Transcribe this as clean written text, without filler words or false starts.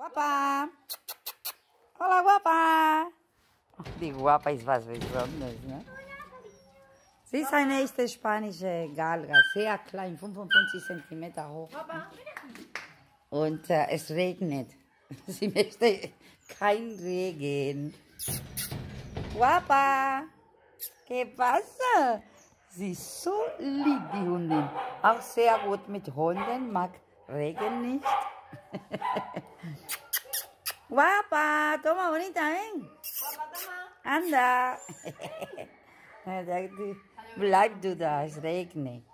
Guapa! Hola, Guapa! Die Guapa ist was Besonderes, ne? Sie ist eine echte spanische Galga, sehr klein, 55 cm hoch. Und es regnet. Sie möchte kein Regen. Guapa! ¿Qué pasa? Sie ist so lieb, die Hundin. Auch sehr gut mit Hunden, mag Regen nicht. Guapa, toma bonita, ven. Anda. Bleib du da, es regnet.